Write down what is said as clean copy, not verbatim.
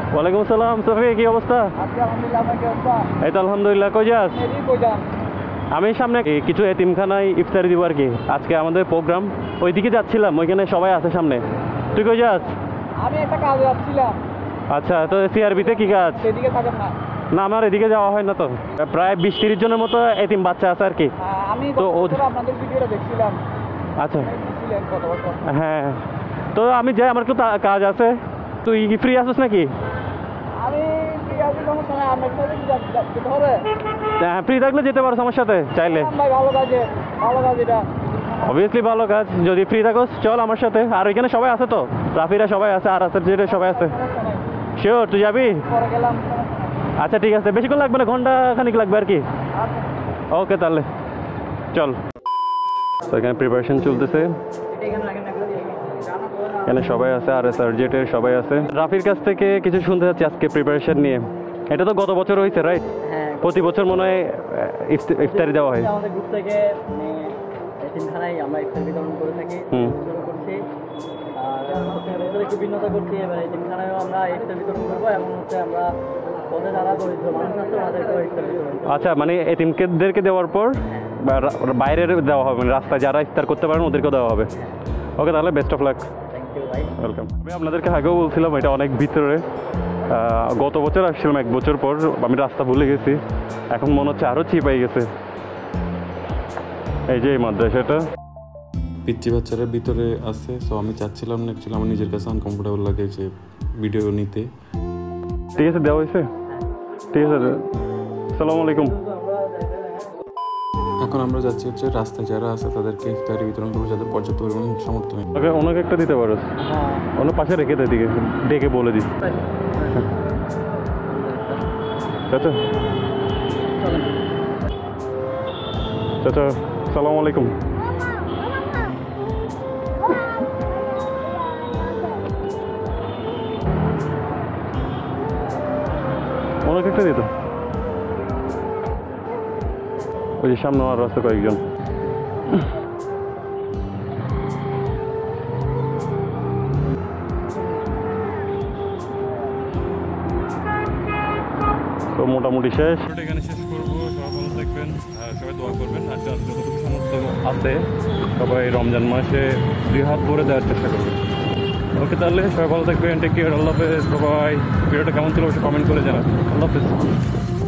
ওয়ালাইকুম আসসালাম সফি, কি অবস্থা? এই তো আলহামদুলিল্লাহ। কই যাস? আমি সামনে কিছু এতিমখানায় ইফতারি দিব আর কি, আজকে আমাদের প্রোগ্রাম। ওইদিকে যাচ্ছিলাম, ওইখানে সবাই আছে সামনে। তুই কই যাস? আমি একটা কাজে যাচ্ছিলাম। আচ্ছা, তো সিআরবিতে কি কাজ? সেদিকে থাকেন না? না, আমার এদিকে যাওয়া হয় না তো। প্রায় 20-30 জনের মতো এতিম বাচ্চা আছে আর কি। আমি তো আপনাদের ভিডিওটা দেখছিলাম। আচ্ছা হ্যাঁ, তো আমি যাই, আমার একটু কাজ আছে। তুই কি ফ্রি আছিস নাকি? আমি ফ্রি আছি, সমস্যা নাই। আমার সাথে যেতে হবে? হ্যাঁ, ফ্রি থাকলে যেতে পারো, সমস্যা সাথে চাইলে। ভাই ভালো কাজ এটা। অবভিয়াসলি ভালো কাজ, যদি ফ্রি থাকো চল আমার সাথে। আর ওইখানে সবাই আছে তো, রাফিরা সবাই আছে, আর আছে যেটা সবাই আছে। শিওর তুই যাবি? পরে গেলাম। আচ্ছা ঠিক আছে, বেশিক্ষণ লাগবে না, ঘন্টা খানিক লাগবে আর কি। ওকে তাহলে চল। তো এখানে প্রিপারেশন চলতেছে, এখানে সবাই আছে, আর সার্জেটের সবাই আছে। রাফির কাছ থেকে কিছু শুনতে যাচ্ছি আজকে প্রিপারেশন নিয়ে। এটা তো গত বছর হয়েছে রাইট? হ্যাঁ, প্রতি বছর মনে হয় ইফতারি দেওয়া হয়। আমাদের গ্রুপ থেকে এতিমখানায় আমরা ইফতার বিতরণ করে থাকি, শুরু করছি। আর বছর একটু ভিন্নতা করছি, এবার এতিমখানায়ও আমরা ইফতার বিতরণ করবো, এবং হচ্ছে আমরা ওদের যারা দরিদ্র মানুষ আছে ওনাদেরকেও ইফতার বিতরণ করবো। আচ্ছা, মানে এতিমদেরকে দেওয়ার পর বাইরের দেওয়া হবে, মানে রাস্তায় যারা ইফতার করতে পারেন ওদেরকেও দেওয়া হবে। ওকে তাহলে best of luck. Thank you ভাই। ওয়েলকাম। আমি আপনাদেরকে আগেও বলছিলাম এটা অনেক ভিতরে। গত বছর আসছিলাম, 1 বছর পর আমি রাস্তা ভুলে গেছি, এখন মনে হচ্ছে আরও চিপাই গেছে। এই যে এই মাদ্রাসাটা, পিচ্চি বাচ্চারা ভিতরে আছে, সো আমি চাচ্ছিলাম না, অ্যাকচুয়ালি আমার নিজের কাছে আনকমফোর্টেবল লাগে যে ভিডিও নিতে। ঠিক আছে, দেওয়া হয়েছে, ঠিক আছে। আসসালামু আলাইকুম। এখন আমরা যাচ্ছি হচ্ছে রাস্তায় যারা আছে তাদেরকে ইফতারি বিতরণ করবো, যাদের পর্যাপ্ত পরিমাণ সমর্থন। ওনাকে একটা দিতে পারো, ওনার পাশে রেখে দেয়, দিকে ডেকে বলে দিস। চাচা চাচা আসসালামু আলাইকুম। ওনাকে একটা দিত, ওই যে সামনে আর রাস্তা কয়েকজন। তো মোটামুটি শেষ, এখানে শেষ করবো। সবাই ভালো থাকবেন, সবাই দোয়া করবেন। আর যতটুকু সমর্থ আছে সবাই রমজান মাসে 2 হাত ভরে দেওয়ার চেষ্টা করবেন। ওকে তাহলে সবাই ভালো থাকবেন, টেক কেয়ার, আল্লাহ হাফেজ। সবাই ভিডিওটা কেমন ছিল অবশ্যই কমেন্ট করে জানাবেন। আল্লাহ হাফেজ।